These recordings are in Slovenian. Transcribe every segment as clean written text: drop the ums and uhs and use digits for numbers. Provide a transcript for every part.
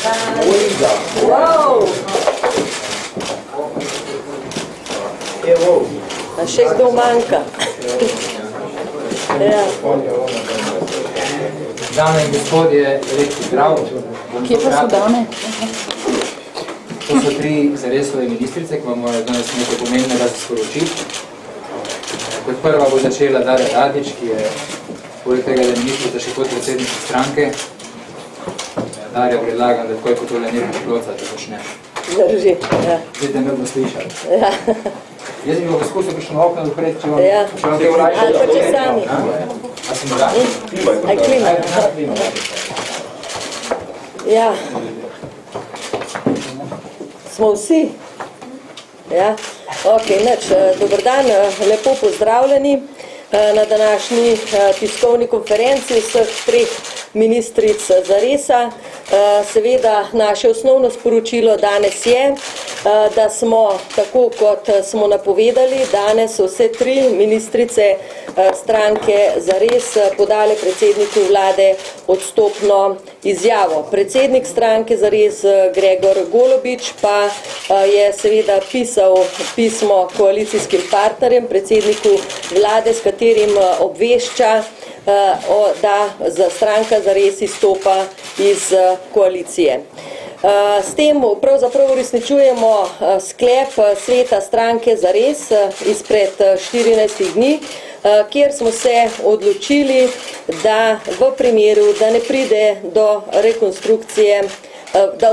Wow! A še kdo manjka? Ja. Dame in gospodje, lep pozdrav. Kje pa so dame? To so tri Zaresove ministrice, ki vam morajo danes nekaj pomembnega sporočiti. Kot prva bo začela Darja Radič, ki je poleg tega, da je ministrica še podpredsednica stranke. Darja, predlagam, da takoj kot tole nekaj šloca, da počneš. Drži, ja. Zdaj te me bo slišali. Ja. Jaz bi bo poskusil prišlo okno odpreti, če vam te urači. Ali pa če sami. A si moraš? Aj klima. Ja. Smo vsi? Ja. Ok, nič. Dober dan, lepo pozdravljeni na današnji tiskovni konferenci vseh treh ministric Zaresa. Seveda, naše osnovno sporočilo danes je, da smo, tako kot smo napovedali, danes vse tri ministrice stranke Zares podale predsedniku vlade odstopno izjavo. Predsednik stranke Zares Gregor Golobič pa je seveda pisal pismo koalicijskim partnerjem, predsedniku vlade, s katerim obvešča, da za stranka Zares izstopa iz koalicije. S tem pravzaprav uresničujemo sklep sveta stranke Zares izpred 14 dni, kjer smo se odločili, da v primeru, da ne pride do rekonstrukcije, da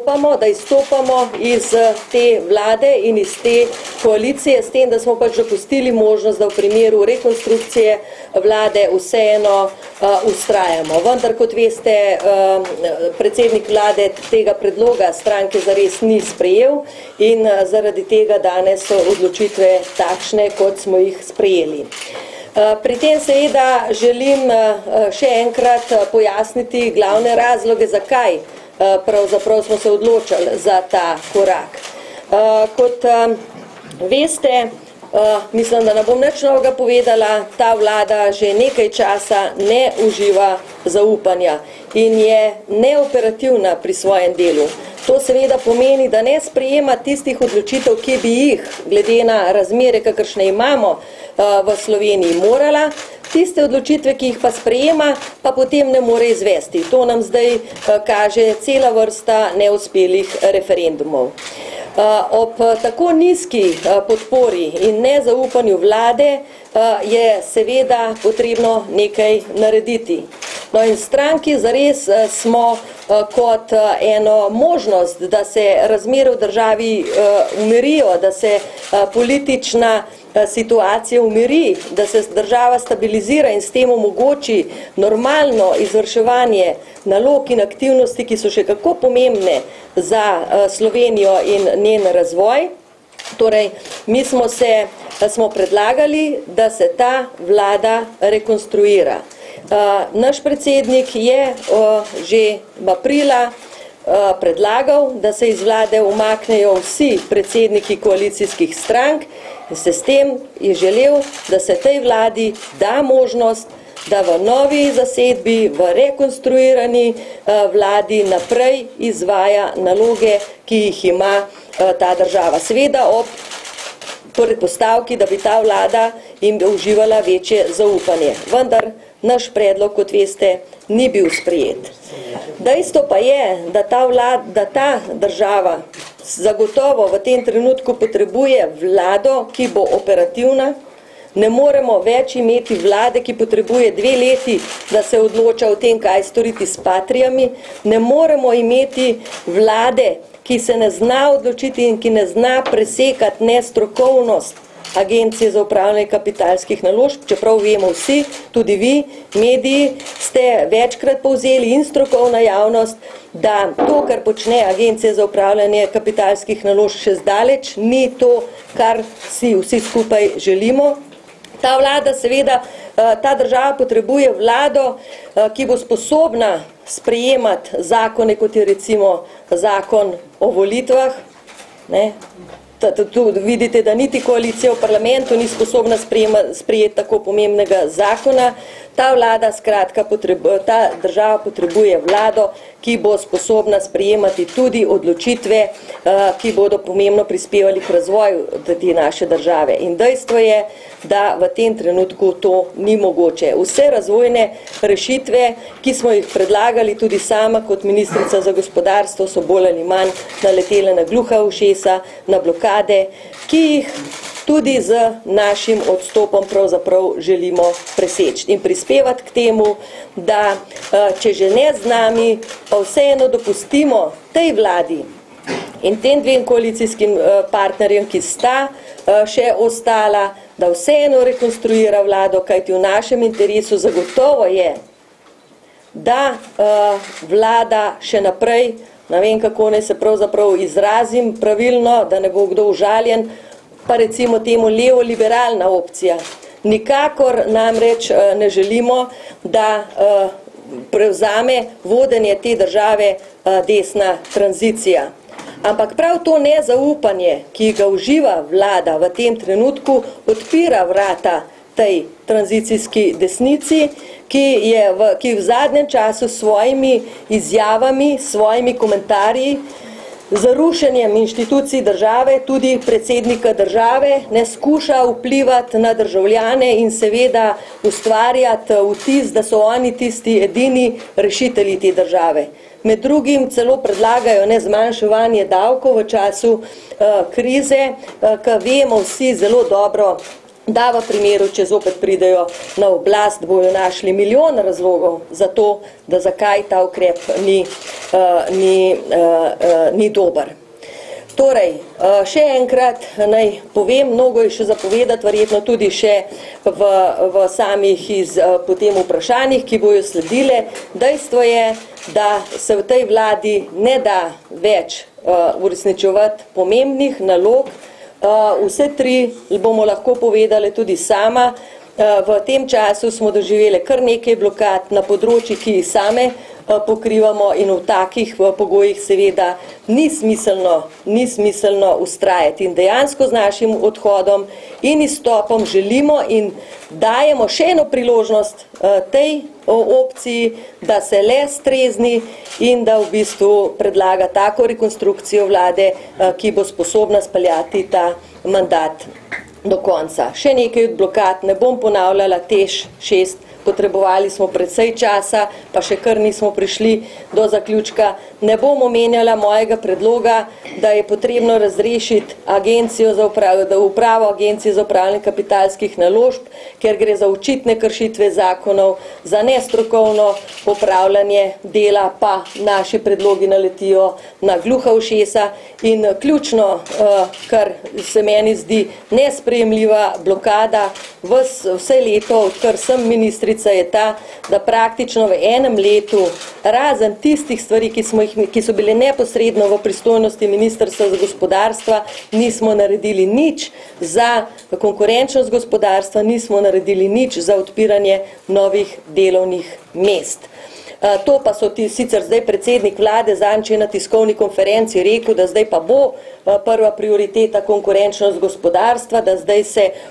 izstopamo iz te vlade in iz te koalicije, s tem, da smo pač dopustili možnost, da v primeru rekonstrukcije vlade vseeno ustrajamo. Vendar, kot veste, predsednik vlade tega predloga stranke Zares ni sprejel in zaradi tega danes so odločitve takšne, kot smo jih sprejeli. Pri tem seveda želim še enkrat pojasniti glavne razloge, zakaj pravzaprav smo se odločili za ta korak. Kot veste, mislim, da ne bom nič novega povedala, ta vlada že nekaj časa ne uživa zaupanja in je neoperativna pri svojem delu. To seveda pomeni, da ne sprejema tistih odločitev, ki bi jih, glede na razmere, kakršne imamo v Sloveniji, morala. Tiste odločitve, ki jih pa sprejema, pa potem ne more izvesti. To nam zdaj kaže cela vrsta neuspelih referendumov. Ob tako nizki podpori in nezaupanju vlade je seveda potrebno nekaj narediti. No in stranki Zares smo kot eno možnost, da se razmere v državi umirijo, da se politična situacija umiri, da se država stabilizira in s tem omogoči normalno izvrševanje nalog in aktivnosti, ki so še kako pomembne za Slovenijo in njen razvoj. Torej, mi smo predlagali, da se ta vlada rekonstruira. Naš predsednik je že v aprila predlagal, da se iz vlade umaknejo vsi predsedniki koalicijskih strank in se s tem je želel, da se tej vladi da možnost, da v novi zasedbi, v rekonstruirani vladi naprej izvaja naloge, ki jih ima ta država. Seveda ob predpostavki, da bi ta vlada jim uživala večje zaupanje. Vendar naš predlog, kot veste, ni bil sprejet. Dejstvo pa je, da ta država zagotovo v tem trenutku potrebuje vlado, ki bo operativna. Ne moremo več imeti vlade, ki potrebuje 2 leti, da se odloča o tem, kaj storiti s patrijami. Ne moremo imeti vlade, ki se ne zna odločiti in ki ne zna presekati nestrokovnost Agencije za upravljanje kapitalskih naložb, čeprav vemo vsi, tudi vi, mediji, ste večkrat povzeli in strokovna javnost, da to, kar počne Agencija za upravljanje kapitalskih naložb, še zdaleč ni to, kar si vsi skupaj želimo. Ta vlada, seveda, ta država potrebuje vlado, ki bo sposobna sprejemati zakone, kot je recimo zakon o volitvah, ne? vidite, da niti koalicija v parlamentu ni sposobna sprejeti tako pomembnega zakona. Ta vlada, skratka, ta država potrebuje vlado, ki bo sposobna sprejemati tudi odločitve, ki bodo pomembno prispevali k razvoju te naše države. In dejstvo je, da v tem trenutku to ni mogoče. Vse razvojne rešitve, ki smo jih predlagali tudi sama kot ministrica za gospodarstvo, so bolj ali manj naletele na gluha ušesa, na blokade, ki jih tudi z našim odstopom pravzaprav želimo preseči in prispevati k temu, da če že ne z nami, pa vseeno dopustimo tej vladi in tem dvem koalicijskim partnerjem, ki sta še ostala, da vseeno rekonstruira vlado, kajti v našem interesu zagotovo je, da vlada še naprej, ne vem kako naj se pravzaprav izrazim pravilno, da ne bo kdo užaljen, pa recimo temu levo-liberalna opcija. Nikakor namreč ne želimo, da prevzame vodenje te države desna tranzicija. Ampak prav to nezaupanje, ki ga uživa vlada v tem trenutku, odpira vrata tej tranzicijski desnici, ki v zadnjem času s svojimi izjavami, svojimi komentarji, z rušenjem inštitucij države, tudi predsednika države, ne skuša vplivati na državljane in seveda ustvarjati vtis, da so oni tisti edini rešitelji te države. Med drugim celo predlagajo zmanjševanje davkov v času krize, ki vemo vsi zelo dobro, da v primeru, če zopet pridejo na oblast, bojo našli milijon razlogov za to, da zakaj ta ukrep ni dober. Torej, še enkrat naj povem, mnogo je še zapovedati, verjetno tudi še v samih potem vprašanjih, ki bojo sledile. Dejstvo je, da se v tej vladi ne da več uresničevati pomembnih nalog. Vse tri bomo lahko povedali tudi sama. V tem času smo doživeli kar nekaj blokad na področji, ki jih same pokrivamo in v takih pogojih seveda ni smiselno ustrajati. In dejansko z našim odhodom in izstopom želimo in dajemo še eno priložnost tej opciji, da se le strezni in da v bistvu predlaga tako rekonstrukcijo vlade, ki bo sposobna speljati ta mandat do konca. Še nekaj od blokad, ne bom ponavljala, TEŠ 6, potrebovali smo precej časa, pa še kar nismo prišli do zaključka. Ne bom omenjala mojega predloga, da je potrebno razrešiti upravo Agencije za upravljanje kapitalskih naložb, ker gre za očitne kršitve zakonov, za nestrokovno upravljanje dela, pa naši predlogi naletijo na gluha ušesa in ključno, kar se meni zdi nesprejemljiva blokada vse leto, odkar sem ministrica, je ta, da praktično v enem letu, razen tistih stvari, ki so bile neposredno v pristojnosti Ministrstva za gospodarstva, nismo naredili nič za konkurenčnost gospodarstva, nismo naredili nič za odpiranje novih delovnih mest. To pa so sicer zdaj predsednik vlade zadnjič na tiskovni konferenci rekel, da zdaj pa bo prva prioriteta konkurenčnost gospodarstva, da zdaj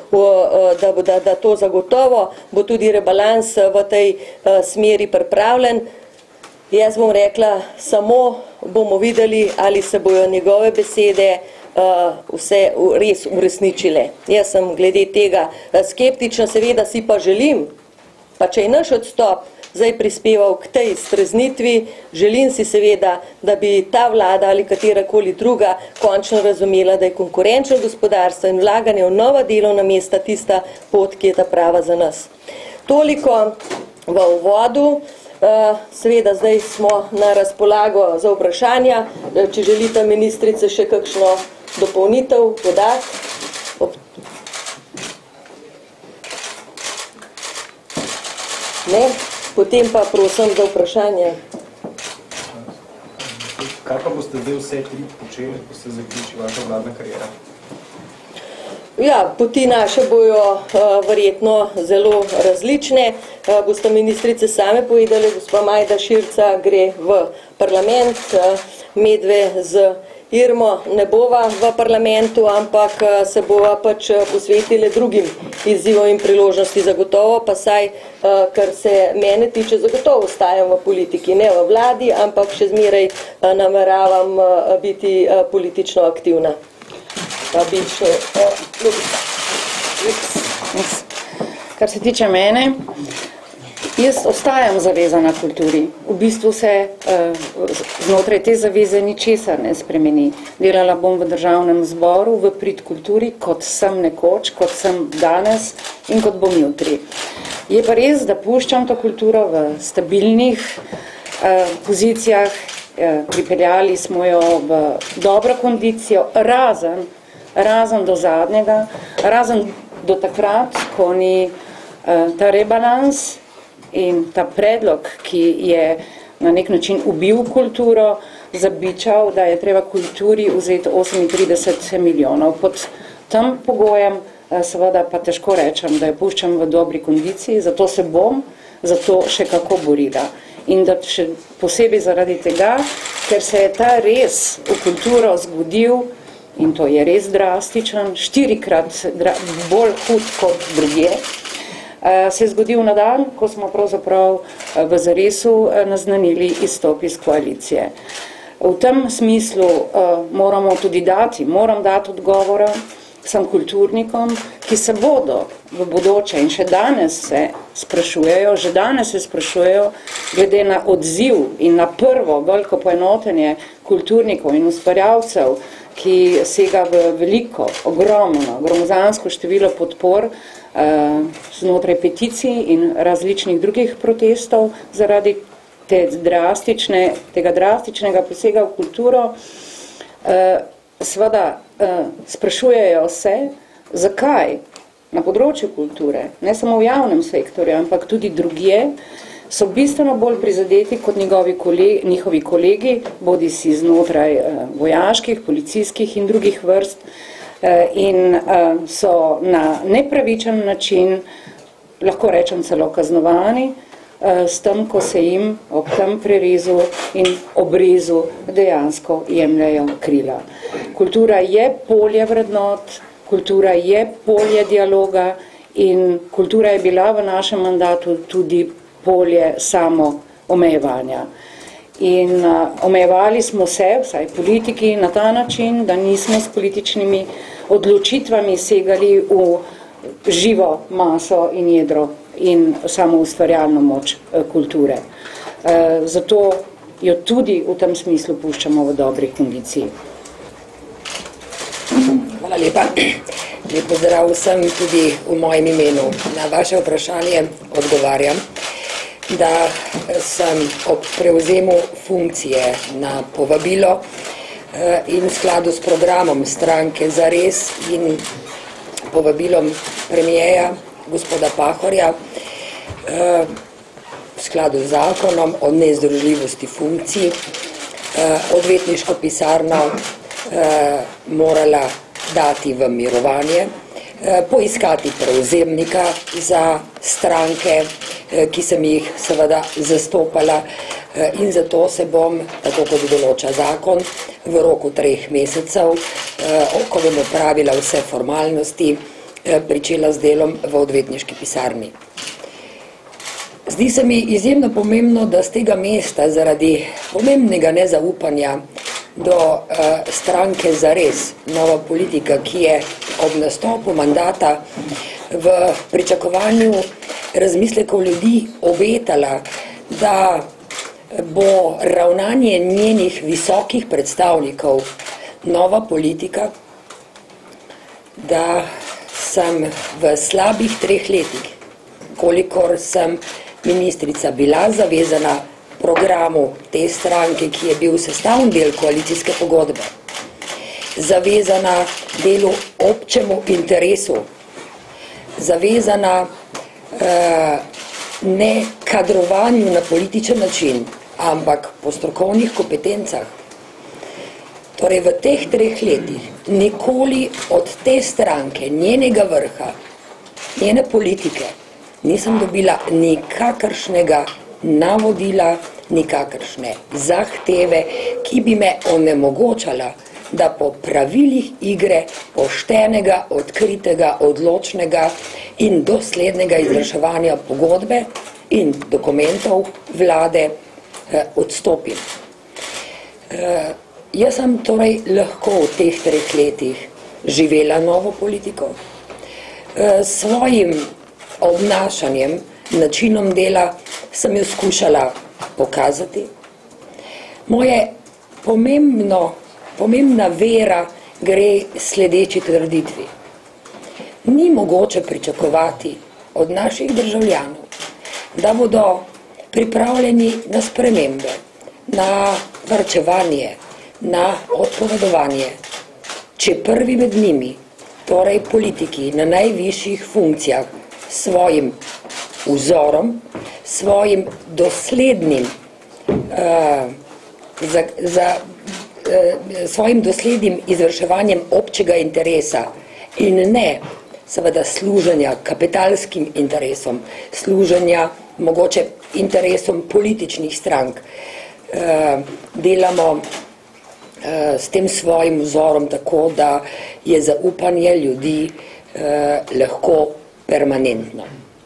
da to zagotovo bo tudi rebalans v tej smeri pripravljen. Jaz bom rekla, samo bomo videli, ali se bojo njegove besede vse res uresničile. Jaz sem glede tega skeptična, seveda si pa želim, pa če je naš odstop zdaj prispeval k tej streznitvi, želim si seveda, da bi ta vlada ali katerakoli druga končno razumela, da je konkurenčno gospodarstvo in vlaganje v nova delovna mesta tista pot, ki je ta prava za nas. Toliko v uvodu. Seveda zdaj smo na razpolago za vprašanja, če želite ministrice še kakšno dopolnitev podati. Ne? Potem pa prosim za vprašanje. Kaj pa boste zdaj vse tri počeli, ko se zaključi vaša vladna karijera? Ja, poti naše bojo verjetno zelo različne. Boste ministrice same povedali, gospa Majda Širca gre v parlament, medve z Irmo ne bova v parlamentu, ampak se bova pač posvetile drugim izzivom in priložnosti zagotovo, pa saj, kar se mene tiče, zagotovo ostajam v politiki, ne v vladi, ampak še zmeraj nameravam biti politično aktivna. Kar se tiče mene, jaz ostajam zavezana kulturi. V bistvu se znotraj te zaveze ničesar ne spremeni. Delala bom v državnem zboru, v prid kulturi, kot sem nekoč, kot sem danes in kot bom jutri. Je pa res, da puščam to kulturo v stabilnih pozicijah, pripeljali smo jo v dobro kondicijo, razen do zadnjega, razen do takrat, ko ni ta rebalans in ta predlog, ki je na nek način ubil kulturo, zabičal, da je treba kulturi vzeti 38 milijonov. Pod tem pogojem seveda pa težko rečem, da jo puščam v dobri kondiciji, zato se bom zato še kako borila. In da še posebej zaradi tega, ker se je ta res v kulturo zgodil, in to je res drastičen, 4-krat bolj hud kot drugje, se je zgodil na dan, ko smo pravzaprav v zaresu naznanili izstop iz koalicije. V tem smislu moram dati odgovora vsem kulturnikom, ki se bodo v bodoče in še danes se sprašujejo, glede na odziv in na prvo veliko poenotenje kulturnikov in ustvarjalcev, ki sega v veliko, ogromno, gromozansko število podpor znotraj peticij in različnih drugih protestov zaradi tega drastičnega posega v kulturo. Seveda sprašujejo se, zakaj na področju kulture, ne samo v javnem sektorju, ampak tudi drugje, so bistveno bolj prizadeti kot njihovi kolegi, bodi si znotraj vojaških, policijskih in drugih vrst, in so na nepravičen način, lahko rečem celo kaznovani, s tem, ko se jim ob tem prerezu in obrezu dejansko jemljajo krila. Kultura je polje vrednot, kultura je polje dialoga in kultura je bila v našem mandatu tudi polje samo omejevanja. In omejevali smo se, vsaj politiki, na ta način, da nismo s političnimi odločitvami segali v živo maso in jedro in samo ustvarjalno moč kulture. Zato jo tudi v tem smislu puščamo v dobri kondiciji. Hvala lepa. Lep pozdrav vsem tudi v mojem imenu. Na vaše vprašanje odgovarjam, da sem ob prevzemu funkcije na povabilo in v skladu s programom stranke Zares in povabilom premijeja gospoda Pahorja v skladu z zakonom o nezdružljivosti funkcij odvetniško pisarno morala dati v mirovanje, poiskati prevzemnika za stranke, ki sem jih seveda zastopala, in zato se bom, tako kot določa zakon, v roku 3 mesecev, ko bom opravila vse formalnosti, pričela z delom v odvetniški pisarni. Zdi se mi izjemno pomembno, da z tega mesta zaradi pomembnega nezaupanja do stranke Zares, nova politika, ki je ob nastopu mandata v pričakovanju razmislekov ljudi obetala, da bo ravnanje njenih visokih predstavnikov nova politika, da sem v slabih 3 letih, kolikor sem ministrica bila zavezana programu te stranke, ki je bil sestavni del koalicijske pogodbe, zavezana delu občemu interesu, zavezana ne kadrovanju na političen način, ampak po strokovnih kompetencah, Torej v teh 3 letih nikoli od te stranke, njenega vrha, njene politike, nisem dobila nikakršnega navodila, nikakršne zahteve, ki bi me onemogočala, da po pravilih igre poštenega, odkritega, odločnega in doslednega izvrševanja pogodbe in dokumentov vlade odstopim. Jaz sem torej lahko v teh 3 letih živela novo politiko, svojim obnašanjem, načinom dela sem jo skušala pokazati. Moje pomembna vera gre sledeči trditvi. Ni mogoče pričakovati od naših državljanov, da bodo pripravljeni na spremembe, na varčevanje, na odpovedovanje, če prvi med njimi, torej politiki na najvišjih funkcijah, svojim vzorom, svojim doslednim svojim doslednim izvrševanjem občega interesa in ne seveda služenja kapitalskim interesom, služenja mogoče interesom političnih strank, delamo s tem svojim vzorom tako, da je zaupanje ljudi lahko permanentno.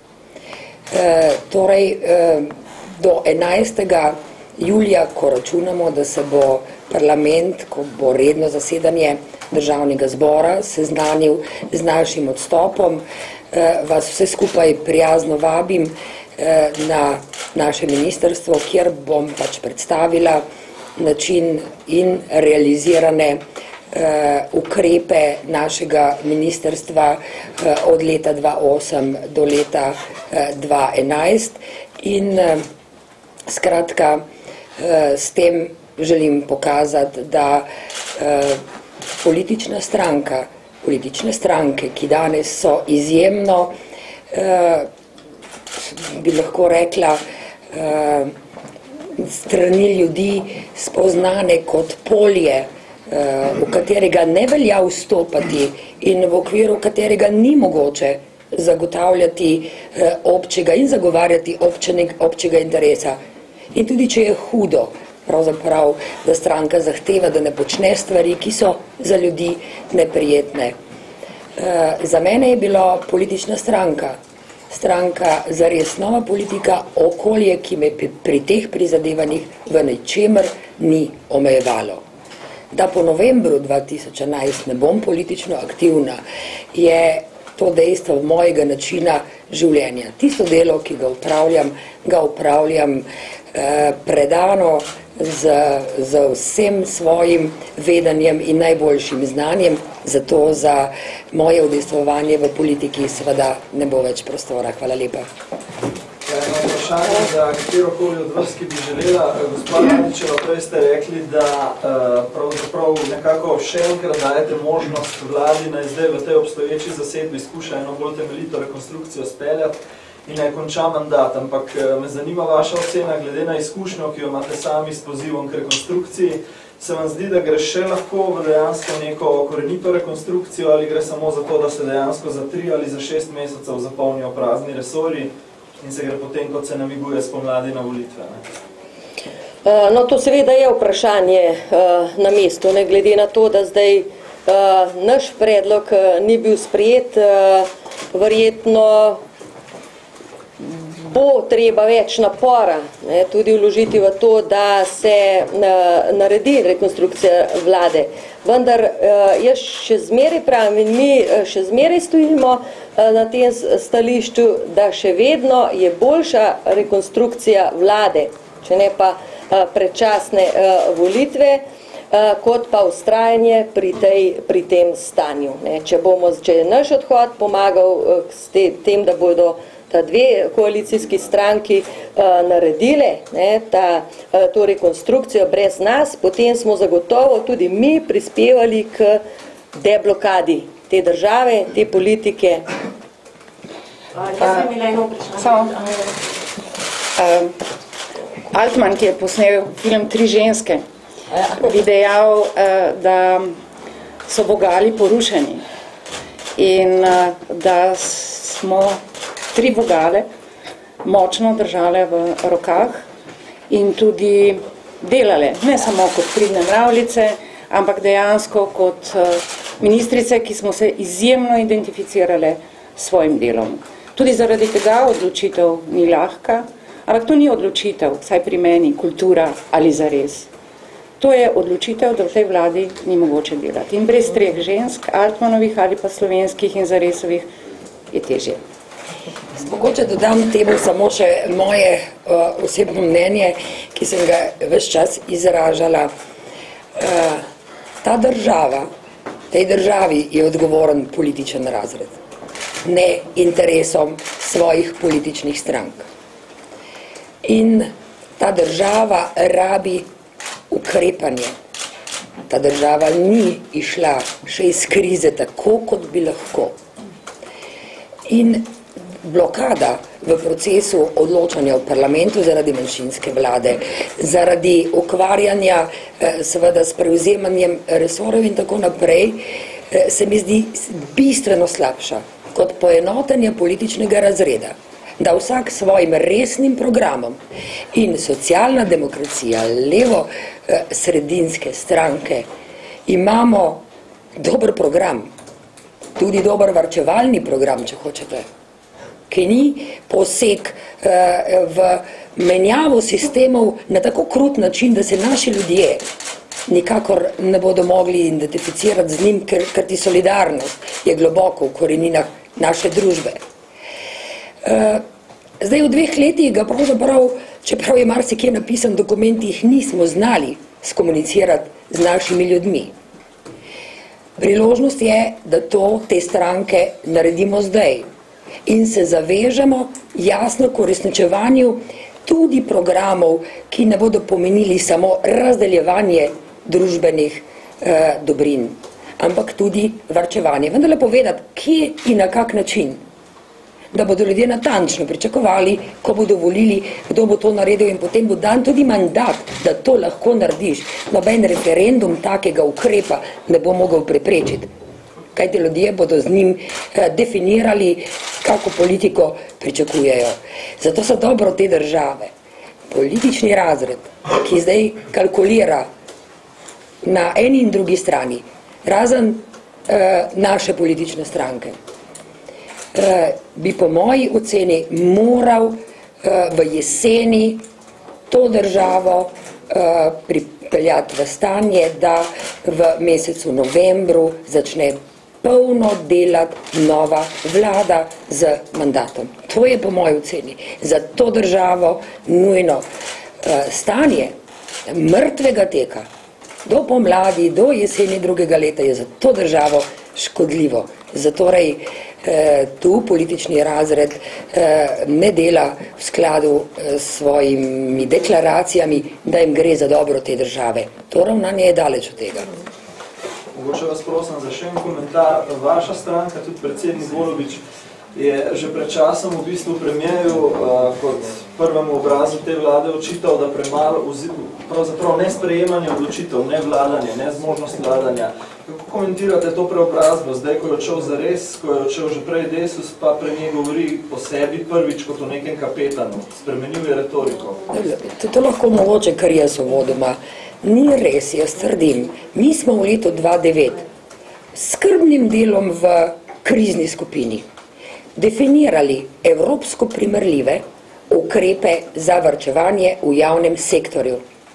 Torej, do 11. julija, ko računamo, da se bo parlament, ko bo redno zasedanje Državnega zbora seznanil z našim odstopom, vas vse skupaj prijazno vabim na naše ministrstvo, kjer bom pač predstavila način in realizirane ukrepe našega ministrstva od leta 2008 do leta 2011 in skratka s tem želim pokazati, da politične stranke, ki danes so izjemno, bi lahko rekla, strani ljudi spoznane kot polje, v katerega ne velja vstopati in v okviru katerega ni mogoče zagotavljati občega in zagovarjati občega interesa. In tudi če je hudo, pravzaprav, da stranka zahteva, da ne počne stvari, ki so za ljudi neprijetne. Za mene je bila politična stranka zares nova politika, okolje, ki me pri teh prizadevanjih v ničemer ni omejevalo. Da po novembru 2011 ne bom politično aktivna, je to dejstvo mojega načina življenja. Tisto delo, ki ga upravljam predano z vsem svojim vedenjem in najboljšim znanjem, zato za moje udejstvovanje v politiki seveda ne bo več prostora. Hvala lepa. Vprašanje za katerokoli od vas, ki bi želela. Gospod Radičeva, prej ste rekli, da pravzaprav nekako še enkrat dajete možnost vladi, naj zdaj v tej obstoječi zasedbi skuša eno bolj temeljito rekonstrukcijo speljati in naj konča mandat, ampak me zanima vaša ocena glede na izkušnjo, ki jo imate sami s pozivom k rekonstrukciji. Se vam zdi, da gre še lahko v dejansko neko korenito rekonstrukcijo ali gre samo za to, da se dejansko za 3 ali za 6 mesecev zapolnijo prazni resorji in se gre potem, kot se namiguje spomladi na volitve? No, to seveda je vprašanje na mestu, ne glede na to, da zdaj naš predlog ni bil sprejet, verjetno bo treba več napora tudi vložiti v to, da se naredi rekonstrukcija vlade. Vendar jaz še zmeraj pravim in mi še zmeraj stojimo na tem stališču, da še vedno je boljša rekonstrukcija vlade, če ne pa predčasne volitve, kot pa vztrajanje pri tem stanju. Če je naš odhod pomagal s tem, da bodo ta 2 koalicijski stranki naredile to rekonstrukcijo brez nas, potem smo zagotovo tudi mi prispevali k deblokadi te države, te politike. Jaz sem imela eno vprašanje. Altman, ki je posnel film 3 ženske, bi dejal, da so vogali porušeni in da smo 3 vogale močno držale v rokah in tudi delale, ne samo kot pridne mravljice, ampak dejansko kot ministrice, ki smo se izjemno identificirale s svojim delom. Tudi zaradi tega odločitev ni lahka, ampak to ni odločitev, vsaj pri meni, kultura ali zares. To je odločitev, da v tej vladi ni mogoče delati. In brez 3 žensk, Altmanovih ali pa slovenskih in zaresovih, je težje. Mogoče dodam temu samo še moje osebno mnenje, ki sem ga ves čas izražala. Ta država, tej državi je odgovoren političen razred, ne interesom svojih političnih strank. In ta država rabi ukrepanje. Ta država ni išla še iz krize tako, kot bi lahko. In blokada v procesu odločanja v parlamentu zaradi manjšinske vlade, zaradi ukvarjanja seveda s prevzemanjem resorjev in tako naprej, se mi zdi bistveno slabša kot poenotenje političnega razreda, da vsak svojim resnim programom in socialna demokracija, levo sredinske stranke, imamo dober program, tudi dober varčevalni program, če hočete, ki ni poseg v menjavo sistemov na tako krut način, da se naši ljudje nikakor ne bodo mogli identificirati z njim, ker ti solidarnost je globoko v koreninah naše družbe. Zdaj v 2 letih ga pravzaprav, čeprav je marsikje napisan v dokumentih, nismo znali skomunicirati z našimi ljudmi. Priložnost je, da te stranke naredimo zdaj in se zavežemo jasno k uresničevanju tudi programov, ki ne bodo pomenili samo razdeljevanje družbenih dobrin, ampak tudi varčevanje. Vendar povedati, kje in na kak način, da bodo ljudje natančno pričakovali, ko bodo volili, kdo bo to naredil in potem bo dan tudi mandat, da to lahko narediš. Noben referendum takega ukrepa ne bo mogel preprečiti. Kajti ljudje bodo z njim definirali, kako politiko pričakujejo. Zato so dobro te države. Politični razred, ki zdaj kalkulira na eni in drugi strani, razen naše politične stranke, bi po moji oceni moral v jeseni to državo pripeljati v stanje, da v mesecu novembru začne polno delati nova vlada z mandatom. To je po moji oceni za to državo nujno. Stanje mrtvega teka do pomladi, do jeseni drugega leta je za to državo škodljivo. Zatorej tu politični razred ne dela v skladu s svojimi deklaracijami, da jim gre za dobro te države. To ravnanje je daleč od tega. Mogoče vas prosim za še en komentar. Vaša stranka, tudi predsednik Golobič, je že pred časom v bistvu premierju kot prvemu obrazu te vlade očital, da premalo pravzaprav ne sprejemanje odločitev, ne vladanje, ne zmožnost vladanja. Kako komentirate to preobrazbo zdaj, ko je odšel zares, ko je odšel že prej Desus, pa premijer govori o sebi prvič kot o nekem kapetanu, spremenil je retoriko? To lahko mogoče, kar jaz uvodoma. Ni res, jaz trdim. Mi smo v letu 2009 skrbnim delom v krizni skupini definirali evropsko primerljive ukrepe za varčevanje v javnem sektorju.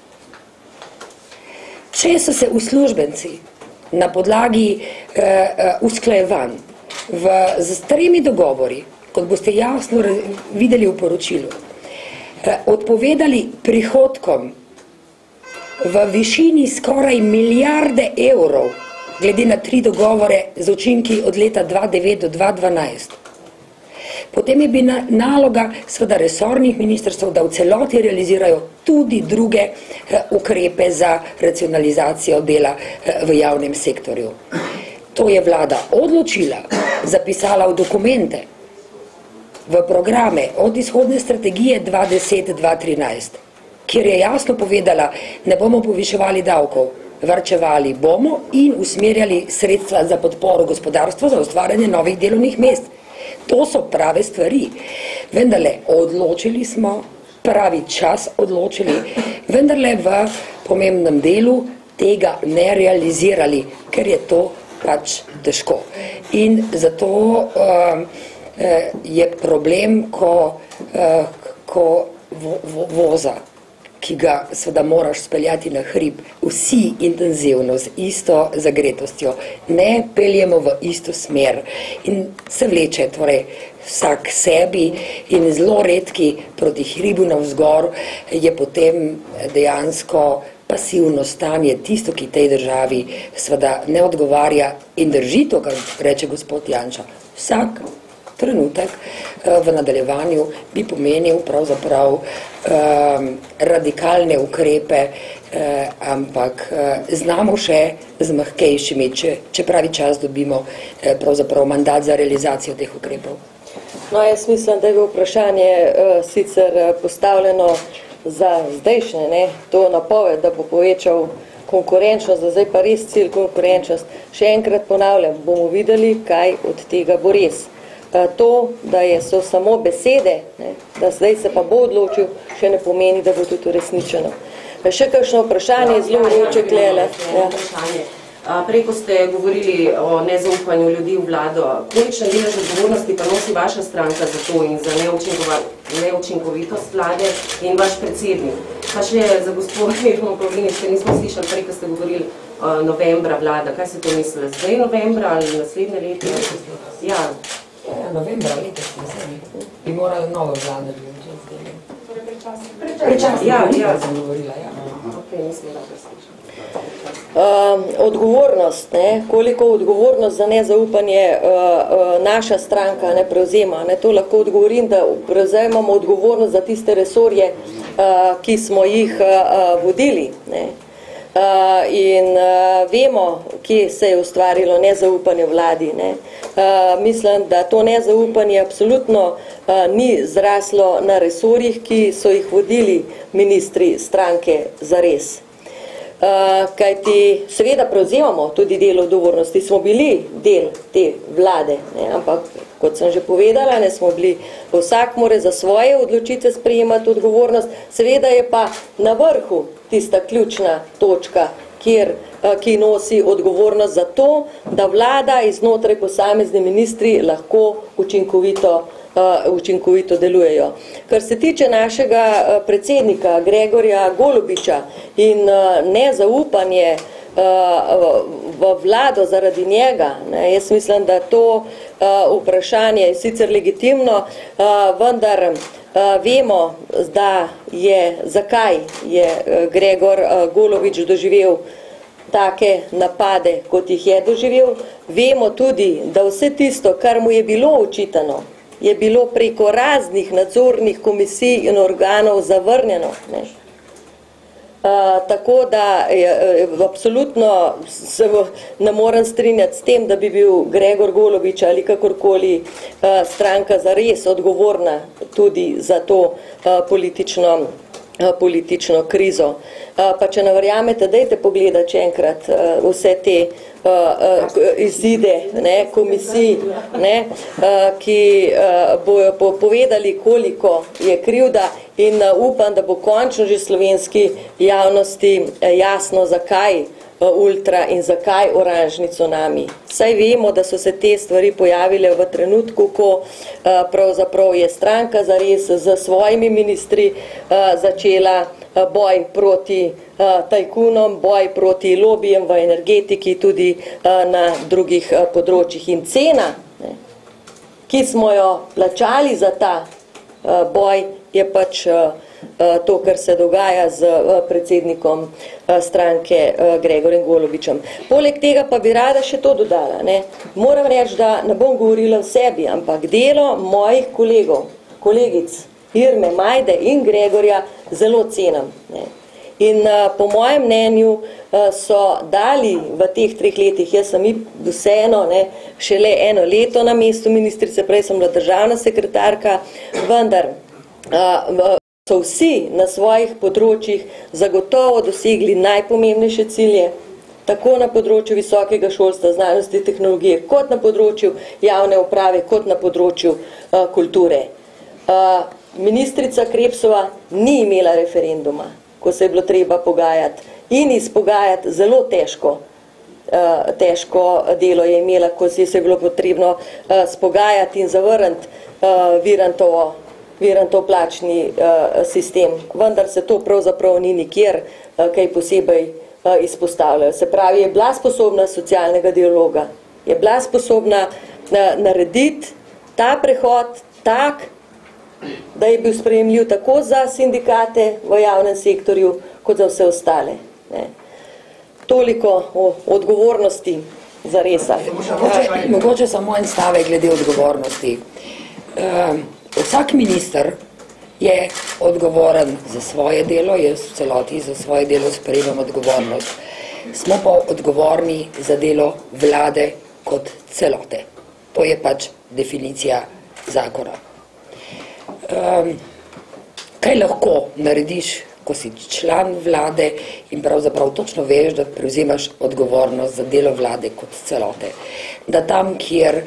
Če so se uslužbenci na podlagi usklajevanj z 3 dogovori, kot boste jasno videli v poročilu, odpovedali prihodkom v višini skoraj milijarde evrov, glede na 3 dogovore z učinki od leta 2009 do 2012. Potem je bila naloga seveda resornih ministrstev, da v celoti realizirajo tudi druge ukrepe za racionalizacijo dela v javnem sektorju. To je vlada odločila, zapisala v dokumente, v programe od izhodne strategije 2010-2013. kjer je jasno povedala, ne bomo poviševali davkov, varčevali bomo in usmerjali sredstva za podporo gospodarstva, za ustvarjanje novih delovnih mest. To so prave stvari. Vendarle, odločili smo, pravi čas odločili, vendarle v pomembnem delu tega ne realizirali, ker je to pač težko. In zato je problem, ko voza, ki ga seveda moraš speljati na hrib, vsi intenzivno, z isto zagretostjo, ne peljemo v isto smer in se vleče, torej vsak sebi in zelo redki proti hribu navzgor je potem dejansko pasivno stanje tisto, ki tej državi seveda ne odgovarja in drži to, kar reče gospod Janša. Vsak trenutek v nadaljevanju bi pomenil pravzaprav radikalne ukrepe, ampak znamo še z mehkejšimi, če pravi čas dobimo pravzaprav mandat za realizacijo teh ukrepov. No, jaz mislim, da je bilo vprašanje sicer postavljeno za zdajšnje, ne, to napoved, da bo povečal konkurenčnost, da zdaj pa res cilj konkurenčnost. Še enkrat ponavljam, bomo videli, kaj od tega bo res. To, da so samo besede, ne, da zdaj se pa bo odločil, še ne pomeni, da bo tudi uresničeno. Še kakšno vprašanje, zelo vroče klele. Prej, ko ste govorili o nezaupanju ljudi v vlado, kolikšen delež odgovornosti pa nosi vaša stranka za to in za neučinkovitost vlade in vaš predsednik? Pa še za gospod Irmo Pavlinič, ker nismo slišali prej, ko ste govorili novembra vlada. Kaj se to misli? Zdaj novembra ali naslednje leto? Ja. Novembra letos, bi morali novo vlado biti. Prečasno. Ja, sem govorila, ja. Ok, nismo dobro slišali. Odgovornost, ne, koliko odgovornost za nezaupanje naša stranka ne prevzema. Ne, to lahko odgovorim, da prevzemamo odgovornost za tiste resorje, ki smo jih vodili. Ne. In vemo, kje se je ustvarilo nezaupanje vladi. Ne. Mislim, da to nezaupanje absolutno ni zraslo na resorjih, ki so jih vodili ministri stranke zares. Kajti seveda prevzemamo tudi del odgovornosti, smo bili del te vlade, ne, ampak kot sem že povedala, ne smo bili, vsak more za svoje odločitve sprejemati odgovornost, seveda je pa na vrhu tista ključna točka, ki nosi odgovornost za to, da vlada iznotraj posamezni ministri lahko učinkovito delujejo. Kar se tiče našega predsednika Gregorja Golobiča in nezaupanje v vlado zaradi njega, ne, jaz mislim, da to vprašanje je sicer legitimno, vendar vemo, da zakaj je Gregor Golobič doživel take napade, kot jih je doživel. Vemo tudi, da vse tisto, kar mu je bilo očitano, je bilo preko raznih nadzornih komisij in organov zavrnjeno. Ne. Tako da absolutno se ne morem strinjati s tem, da bi bil Gregor Golobič ali kakorkoli stranka zares odgovorna tudi za to politično krizo. Pa če ne verjamete, dajte pogledati še enkrat vse te izide, ne, komisij, ne, ki bojo povedali, koliko je krivda, in upam, da bo končno že slovenski javnosti jasno, zakaj ultra in zakaj oranžni cunami. Saj vemo, da so se te stvari pojavile v trenutku, ko pravzaprav je stranka zares z svojimi ministri začela boj proti tajkunom, boj proti lobijem v energetiki, tudi na drugih področjih. In cena, ne, ki smo jo plačali za ta boj, je pač to, kar se dogaja z predsednikom stranke Gregorjem Golobičem. Poleg tega pa bi rada še to dodala. Ne. Moram reči, da ne bom govorila v sebi, ampak delo mojih kolegov, kolegic Irme, Majde in Gregorja zelo cenim. Ne. In po mojem mnenju so dali v teh 3 letih, jaz sem vseeno šele 1 leto na mestu ministrice, prej sem bila državna sekretarka, vendar so vsi na svojih področjih zagotovo dosegli najpomembnejše cilje, tako na področju visokega šolstva, znanosti, tehnologije, kot na področju javne uprave, kot na področju kulture. Ministrica Krebsova ni imela referenduma, ko se je bilo treba pogajati in izpogajati zelo težko delo je imela, ko se je bilo potrebno spogajati in zavrniti Virantov plačni sistem, vendar se to pravzaprav ni nikjer kaj posebej izpostavljajo. Se pravi, je bila sposobna socialnega dialoga, je bila sposobna narediti ta prehod tak, da je bil sprejemljiv tako za sindikate v javnem sektorju, kot za vse ostale. Toliko o odgovornosti za resa. Mogoče samo en stavek glede odgovornosti. Vsak minister je odgovoren za svoje delo, jaz v celoti za svoje delo sprejemam odgovornost. Smo pa odgovorni za delo vlade kot celote. To je pač definicija zakona. Kaj lahko narediš, ko si član vlade in pravzaprav točno veš, da prevzemaš odgovornost za delo vlade kot celote? Da tam, kjer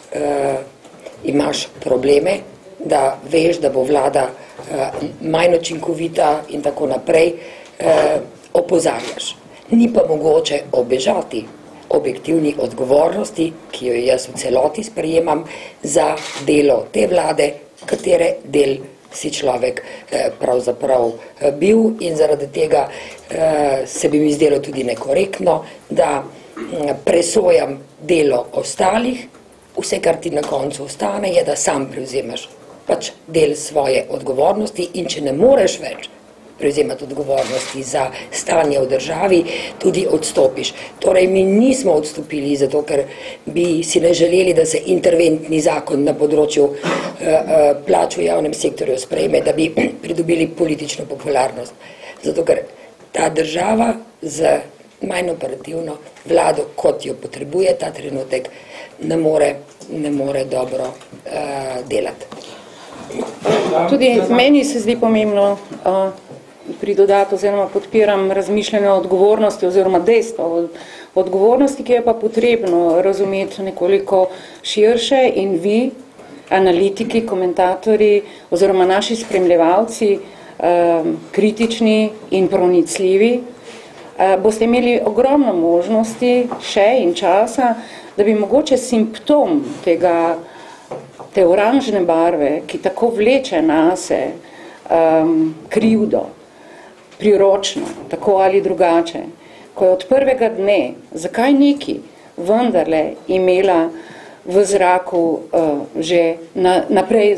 imaš probleme, da veš, da bo vlada manj učinkovita in tako naprej, opozarjaš. Ni pa mogoče obežati objektivni odgovornosti, ki jo jaz v celoti sprejemam za delo te vlade, katere del si človek pravzaprav bil, in zaradi tega se bi mi zdelo tudi nekorektno, da presojam delo ostalih. Vse, kar ti na koncu ostane, je, da sam prevzemaš pač del svoje odgovornosti, in če ne moreš več prevzemati odgovornosti za stanje v državi, tudi odstopiš. Torej, mi nismo odstopili zato, ker bi si ne želeli, da se interventni zakon na področju plač v javnem sektorju sprejme, da bi pridobili politično popularnost. Zato, ker ta država z manj operativno vlado, kot jo potrebuje ta trenutek, ne more dobro delati. Tudi meni se zdi pomembno pridodati oziroma podpiram razmišljanje o odgovornosti oziroma dejstva o odgovornosti, ki je pa potrebno razumeti nekoliko širše, in vi, analitiki, komentatorji oziroma naši spremljevalci, kritični in pronicljivi, boste imeli ogromno možnosti še in časa, da bi mogoče simptom te oranžne barve, ki tako vleče nase krivdo, priročno, tako ali drugače, ko je od prvega dne, zakaj neki vendarle imela v zraku že naprej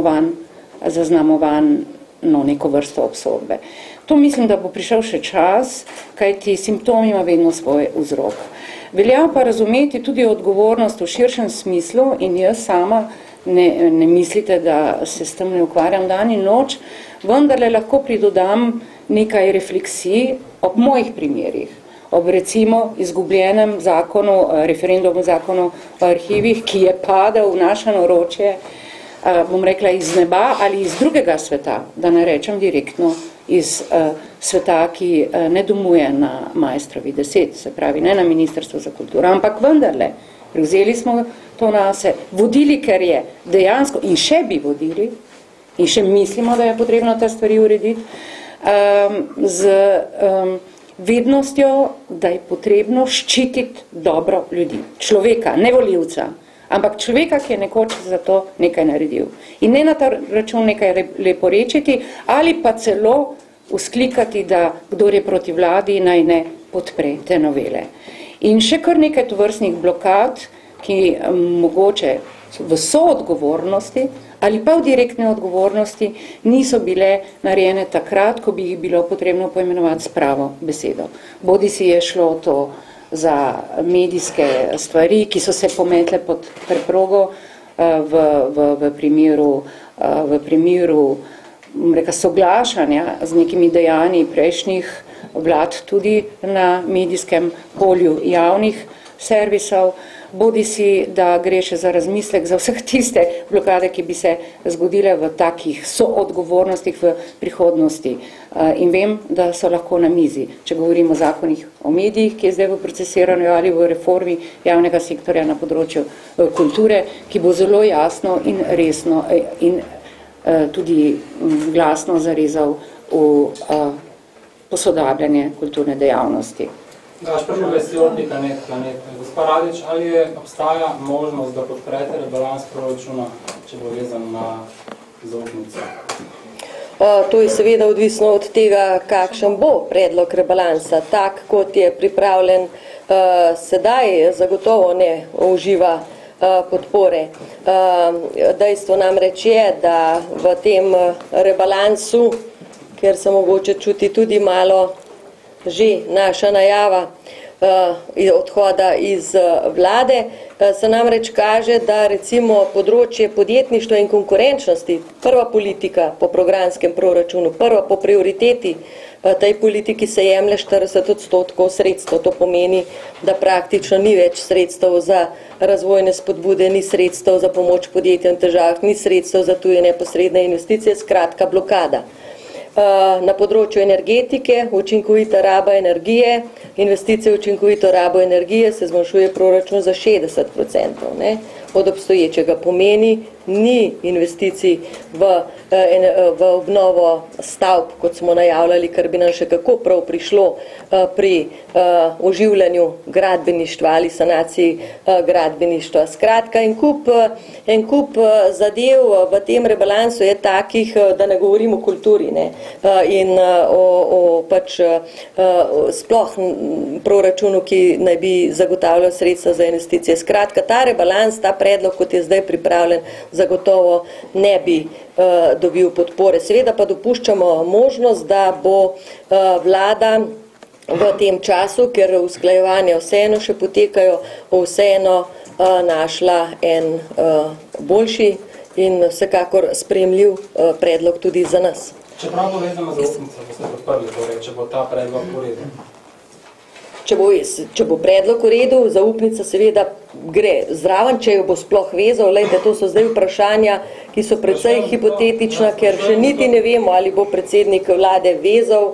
zaznamovano neko vrsto obsodbe. To mislim, da bo prišel še čas, kajti simptom ima vedno svoj vzrok. Velja pa razumeti tudi odgovornost v širšem smislu, in jaz sama ne mislite, da se s tem ne ukvarjam dan in noč, vendarle lahko pridodam nekaj refleksij ob mojih primerih, ob recimo izgubljenem zakonu, referendumem zakonu o arhivih, ki je padel v naše naročje, bom rekla, iz neba ali iz drugega sveta, da ne rečem direktno iz sveta, ki ne domuje na Maestrovi 10, se pravi, ne na Ministrstvu za kulturo, ampak vendarle, prevzeli smo to nase, vodili, ker je dejansko, in še bi vodili, in še mislimo, da je potrebno te stvari urediti, z vednostjo, da je potrebno ščititi dobro ljudi, človeka, ne volivca, ampak človeka, ki je nekoč za to nekaj naredil. In ne na ta račun nekaj leporečiti, ali pa celo vzklikati, da kdor je proti vladi, naj ne podpre te novele. In še kar nekaj tovrstnih blokad, ki mogoče v soodgovornosti ali pa v direktne odgovornosti niso bile narejene takrat, ko bi jih bilo potrebno poimenovati s pravo besedo. Bodi si je šlo to za medijske stvari, ki so se pometle pod preprogo v primeru soglašanja z nekimi dejanji prejšnjih vlad tudi na medijskem polju javnih servisov, bodi si, da gre še za razmislek za vseh tiste blokade, ki bi se zgodile v takih soodgovornostih v prihodnosti. In vem, da so lahko na mizi, če govorimo o zakonih o medijih, ki je zdaj v procesiranju, ali v reformi javnega sektorja na področju kulture, ki bo zelo jasno in resno in tudi glasno zarezal v posodabljanje kulturne dejavnosti. Prvo Vesiotni planet. Gospa Radič, ali obstaja možnost, da podprete rebalans proračuna, če bo vezan na zaupnico? To je seveda odvisno od tega, kakšen bo predlog rebalansa. Tak, kot je pripravljen sedaj, zagotovo ne uživa podpore. Dejstvo namreč je, da v tem rebalansu, kjer se mogoče čuti tudi malo že naša najava odhoda iz vlade, se namreč kaže, da recimo področje podjetništva in konkurenčnosti, prva politika po programskem proračunu, prva po prioriteti tej politiki se jemlje 40% sredstev. To pomeni, da praktično ni več sredstev za razvojne spodbude, ni sredstev za pomoč podjetjem v težavah, ni sredstev za tuje neposredne investicije, skratka blokada. Na področju energetike, učinkovita raba energije, investicije v učinkovito rabo energije se zmanjšuje proračun za 60%, ne? Od obstoječega. Pomeni, ni investicij v obnovo stavb, kot smo najavljali, kar bi nam še kako prav prišlo pri oživljanju gradbeništva ali sanaciji gradbeništva. Skratka, en kup zadev v tem rebalansu je takih, da ne govorim o kulturi, ne? In o pač sploh proračunu, ki naj bi zagotavljal sredstva za investicije. Skratka, ta rebalans, ta predlog, kot je zdaj pripravljen, zagotovo ne bi dobil podpore. Seveda pa dopuščamo možnost, da bo vlada v tem času, ker usklajevanja vseeno še potekajo, vseeno našla en boljši in vsekakor sprejemljiv predlog tudi za nas. Čeprav povezano zaupnico, boste podprli, torej, če bo ta predlog v redu? Če bo predlog v redu, zaupnica seveda gre zraven, če jo bo sploh vezal. Lejte, to so zdaj vprašanja, ki so precej hipotetična, ker še niti ne vemo, ali bo predsednik vlade vezal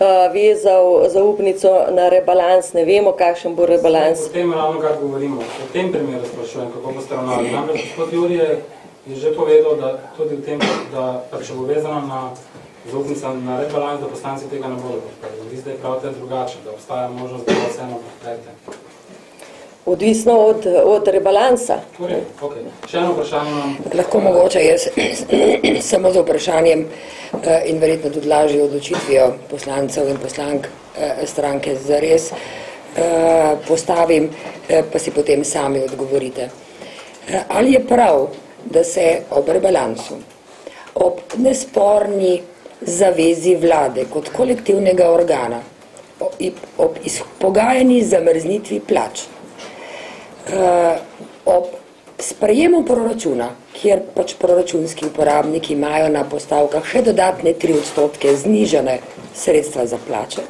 zaupnico na rebalans, ne vemo, kakšen bo rebalans. O tem ravno kar govorimo, o tem primeru sprašujem, kako boste ravnali. Namreč gospod Jurij je že povedal, da tudi v tem, da če bo vezana na zaupnica na rebalans, da poslanci tega ne bodo podprli. Vi zdaj pravite drugače, da obstaja možnost, da vseeno podprete. Odvisno od rebalansa. Okay. Še eno vprašanje imam. Lahko mogoče jaz samo z vprašanjem in verjetno tudi lažje odločitvijo poslancev in poslank stranke zares postavim, pa si potem sami odgovorite. Ali je prav, da se ob rebalansu, ob nesporni zavezi vlade kot kolektivnega organa, ob izpogajani zamrznitvi plač, ob sprejemu proračuna, kjer pač proračunski uporabniki imajo na postavkah še dodatne 3% znižane sredstva za plače,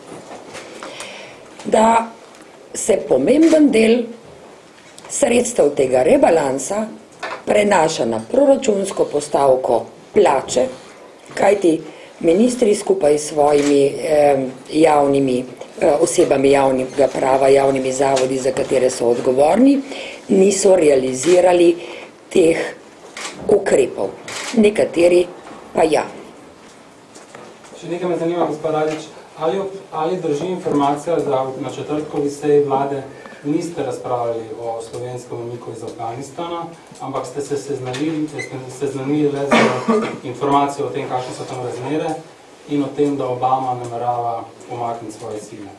da se pomemben del sredstev tega rebalansa prenaša na proračunsko postavko plače, kajti ministri skupaj s svojimi javnimi osebami javnega prava, javnimi zavodi, za katere so odgovorni, niso realizirali teh ukrepov. Nekateri pa ja. Še nekaj me zanima, gospod Radič, ali drži informacija, da na četrtkovi seji vlade niste razpravljali o slovenskem umiku iz Afganistana, ampak ste se seznanili le z informacijo o tem, kakšne so tam razmere in o tem, da Obama namerava umakniti svoje sile.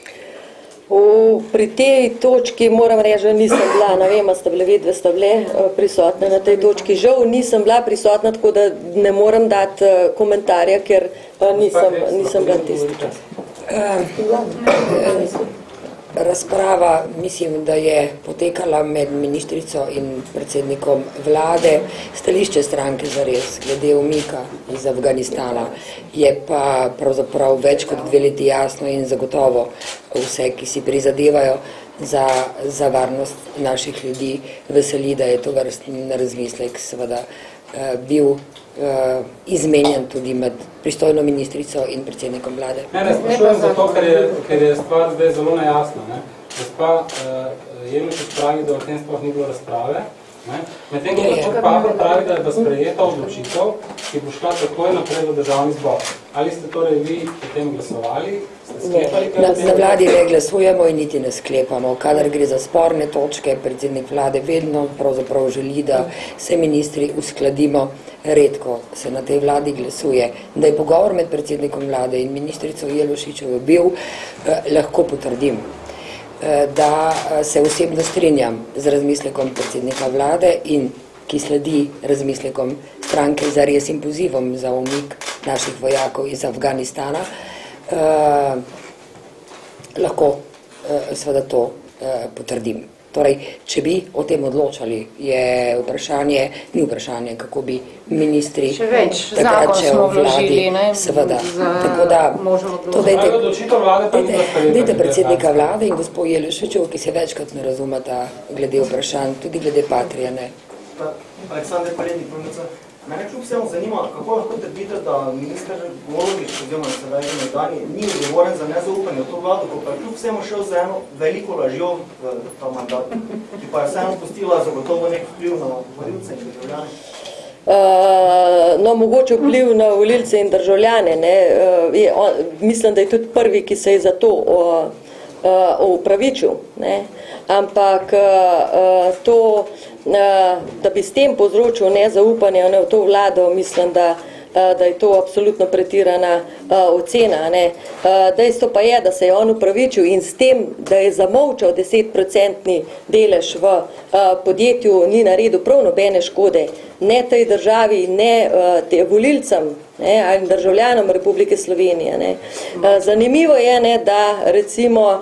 Pri tej točki moram reči, da nisem bila, ne vem, ste bile prisotne na tej točki. Žal nisem bila prisotna, tako da ne morem dati komentarja, ker nisem bila tisti čas. Razprava, mislim, da je potekala med ministrico in predsednikom vlade. Stališče stranke zares glede umika iz Afganistana je pa pravzaprav več kot 2 leti jasno in zagotovo vse, ki si prizadevajo za varnost naših ljudi. Veseli, da je to vrstni razmislek seveda bil izmenjen tudi med pristojno ministrico in predsednikom vlade. Ne sprašujem zato, ker je stvar zdaj zelo nejasna. Ne? Gospa Jelušič pravi, da o tem sploh ni bilo razprave. Medtem ko gospod Pahor pravi, da je pa sprejeta odločitev, ki bo šla takoj naprej v državni zbor. Ali ste torej vi potem glasovali? Na vladi ne glasujemo in niti ne sklepamo. Kadar gre za sporne točke, predsednik vlade vedno pravzaprav želi, da se ministri uskladimo. Redko se na tej vladi glasuje. Da je pogovor med predsednikom vlade in ministrico Jelušičevo bil, lahko potrdim. Da se osebno strinjam z razmislekom predsednika vlade in ki sledi razmislekom stranke Zares in pozivom za umik naših vojakov iz Afganistana, lahko seveda to potrdim. Torej, če bi o tem odločali, je vprašanje, ni vprašanje, kako bi ministri še več, zakon smo vložili, ne? Seveda. Tako da, to dajte predsednika vlade in gospod Jelušičev, ki se večkrat ne razumeta glede vprašanj, tudi glede Patrije, ne. Aleksandar Parednik, mene kljub vsemu zanima, kako lahko trdite, da minister Golobič, oziroma sedaj že nekdanji, ni odgovoren za nezaupanje v to vlado, ko pa je kljub vsemu šel za eno veliko lažjo v ta mandat, ki pa je vseeno spustila zagotovo nek vpliv na volivce in državljane. No, mogoče vpliv na volivce in državljane, ne, mislim, da je tudi prvi, ki se je za to upravičil, ne, ampak to, da bi s tem povzročil nezaupanje v to vlado, mislim, da je to absolutno pretirana ocena. Ne. Dejstvo pa je, da se je on upravičil in s tem, da je zamolčal 10% delež v podjetju, ni naredil prav nobene škode, ne tej državi, ne te volilcem, ne, ali državljanom Republike Slovenije. Ne. Zanimivo je, ne, da recimo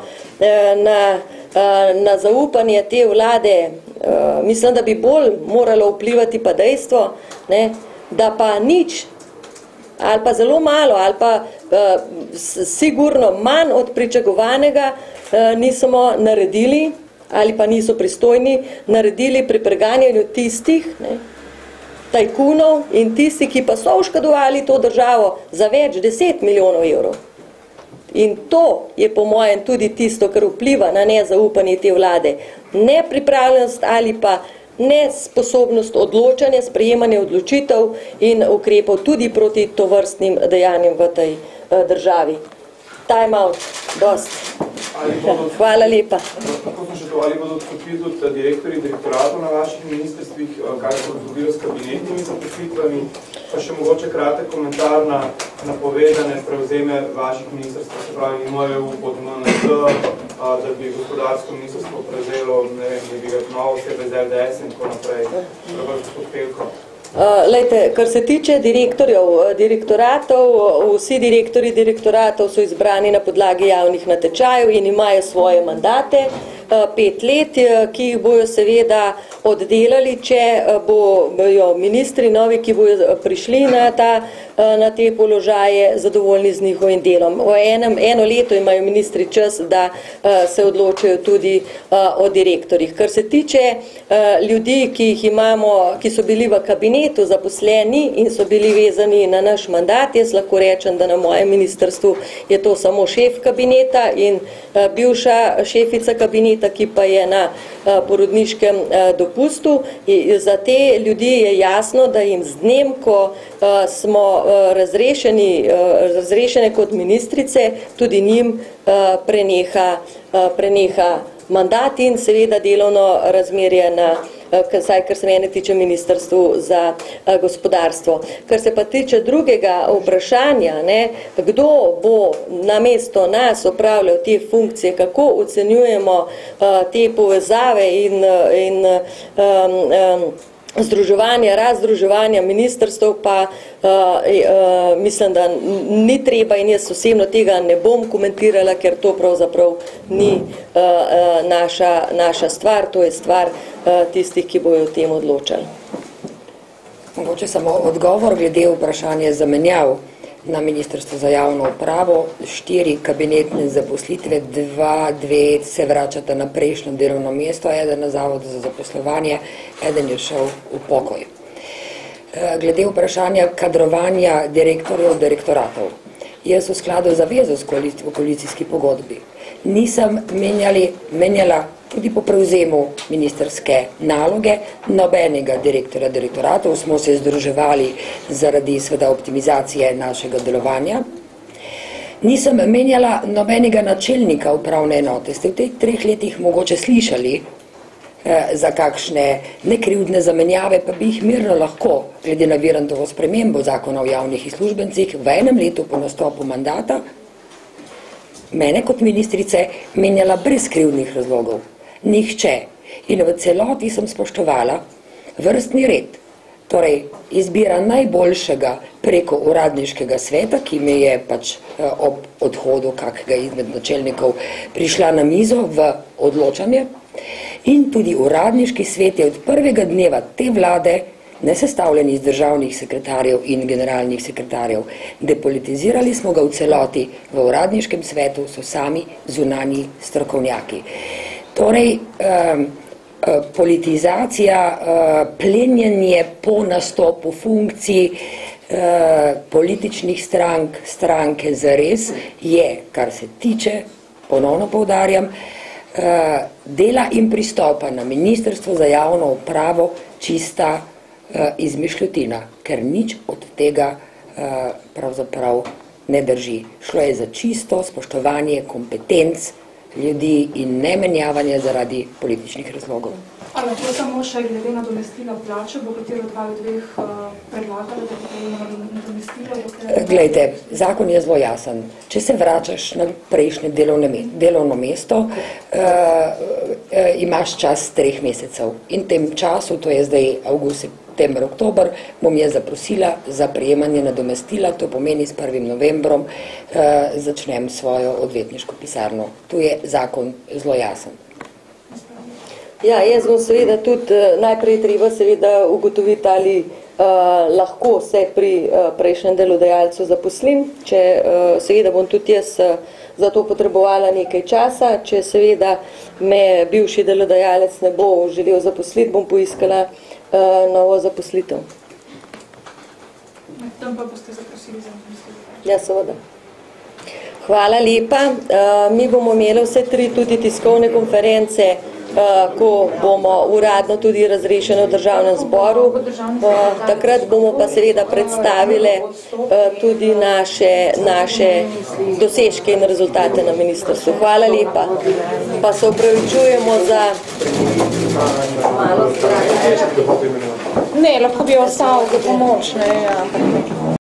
na zaupanje te vlade, mislim, da bi bolj moralo vplivati pa dejstvo, ne, da pa nič, ali pa zelo malo, ali pa sigurno manj od pričakovanega nismo naredili, ali pa niso pristojni naredili pri preganjanju tistih, ne, tajkunov in tisti, ki pa so oškodovali to državo za več 10 milijonov evrov. In to je po mojem tudi tisto, kar vpliva na nezaupanje te vlade. Nepripravljenost ali pa nesposobnost odločanja, sprejemanja odločitev in ukrepov tudi proti tovrstnim dejanjem v tej državi. Time out, dost. Hvala lepa. Kako smo še to, ali bodo odstopili tudi direktorji direktoratov na vaših ministrstvih, kaj se bo zgodilo s kabinetnimi zaposlitvami, pa še mogoče kratek komentar na napovedane prevzeme vaših ministrstv, se pravi MJU pod MNS, da bi gospodarsko ministrstvo prevzelo, ne vem, da bi ga novo osebe z LDS in tako naprej, prvo gospod Pelko. Lejte, kar se tiče direktoratov, vsi direktorji direktoratov so izbrani na podlagi javnih natečajev in imajo svoje mandate, 5 let, ki jih bojo seveda oddelali, če bojo ministri novi, ki bojo prišli na te položaje, zadovoljni z njihovim delom. V eno leto imajo ministri čas, da se odločajo tudi o direktorjih. Kar se tiče ljudi, ki jih imamo, ki so bili v kabinetu zaposleni in so bili vezani na naš mandat, jaz lahko rečem, da na mojem ministrstvu je to samo šef kabineta in bivša šefica kabineta, ki pa je na porodniškem dopustu. Za te ljudi je jasno, da jim z dnem, ko smo razrešene kot ministrice, tudi njim preneha mandat in seveda delovno razmerje na saj, kar se mene tiče ministrstvu za gospodarstvo. Kar se pa tiče drugega vprašanja, ne, kdo bo namesto nas opravljal te funkcije, kako ocenjujemo te povezave in združevanja, razdruževanja ministrstv, pa mislim, da ni treba in jaz osebno tega ne bom komentirala, ker to pravzaprav ni naša stvar, to je stvar tistih, ki bojo o tem odločali. Mogoče samo odgovor glede vprašanja zamenjav. na Ministrstvu za javno upravo, 4 kabinetne zaposlitve, 2 se vračata na prejšnjo delovno mesto, eden na Zavodu za zaposlovanje, eden je šel v pokoj. Glede vprašanja kadrovanja direktorjev direktoratov. Jaz v skladu zavezo v koalicijski pogodbi nisem menjala tudi po prevzemu ministerske naloge nobenega direktorja direktoratov, smo se združevali zaradi seveda optimizacije našega delovanja. Nisem menjala nobenega načelnika upravne enote. Ste v teh 3 letih mogoče slišali za kakšne nekrivdne zamenjave, pa bi jih mirno lahko, glede na Virantovo spremembo zakona o javnih uslužbencih, v enem letu po nastopu mandata mene kot ministrice menjala brez krivdnih razlogov. Nihče. In v celoti sem spoštovala vrstni red. Torej, izbira najboljšega preko uradniškega sveta, ki mi je pač ob odhodu kakega izmed načelnikov prišla na mizo v odločanje. In tudi uradniški svet je od prvega dneva te vlade, ne sestavljeni iz državnih sekretarjev in generalnih sekretarjev, depolitizirali smo ga v celoti, v uradniškem svetu so sami zunanji strokovnjaki. Torej, politizacija, plenjenje po nastopu funkcij političnih strank, stranke zares je, kar se tiče, ponovno poudarjam, dela in pristopa na Ministrstvo za javno upravo čista izmišljotina, ker nič od tega pravzaprav ne drži. Šlo je za čisto spoštovanje kompetenc ljudi in ne menjavanje zaradi političnih razlogov. A lahko samo še glede nadomestila plače, bo katero od dveh predlagala, da bo nadomestilo? Glejte, zakon je zelo jasen. Če se vračaš na prejšnje delovno mesto, imaš čas 3 mesecev. In v tem času, to je zdaj avgust, september, oktober, bom jaz zaprosila za prejemanje nadomestila, to pomeni s 1. novembrom začnem svojo odvetniško pisarno. Tu je zakon zelo jasen. Ja, jaz bom seveda tudi najprej treba seveda ugotoviti, ali lahko se pri prejšnjem delodajalcu zaposlim, če seveda bom tudi jaz za to potrebovala nekaj časa, če seveda me bivši delodajalec ne bo želel zaposliti, bom poiskala novo zaposlitev. Tam pa boste zaprosili za nadomestilo? Ja, seveda. Hvala lepa. Mi bomo imeli vse 3 tudi tiskovne konference, ko bomo uradno tudi razrešeni v državnem zboru. Takrat bomo pa seveda predstavili tudi naše dosežke in rezultate na ministrstvu. Hvala lepa. Pa se opravičujemo za malo strah. Ne, lahko bi ostal za pomoč, ne, ampak